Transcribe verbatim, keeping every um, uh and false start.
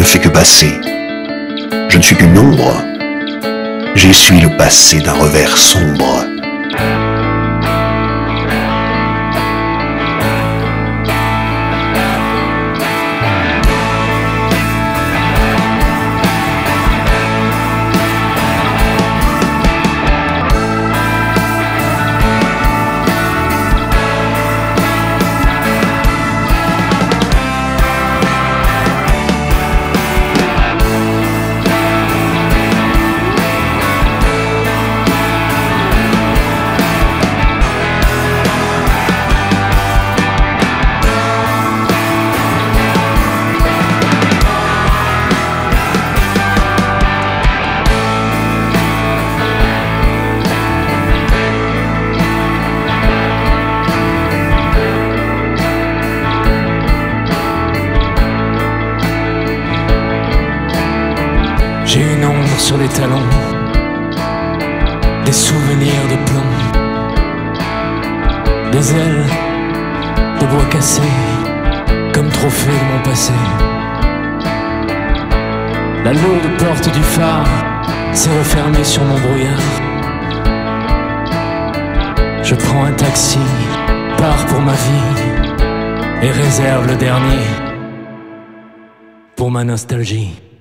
fais que passer. Je ne suis qu'une ombre. J'essuie le passé d'un revers sombre. J'ai une ombre sur les talons, des souvenirs de plomb, des ailes de bois cassé, comme trophée de mon passé. La lourde porte du phare s'est refermée sur mon brouillard. Je prends un taxi, pars pour ma vie et réserve le dernier pour ma nostalgie.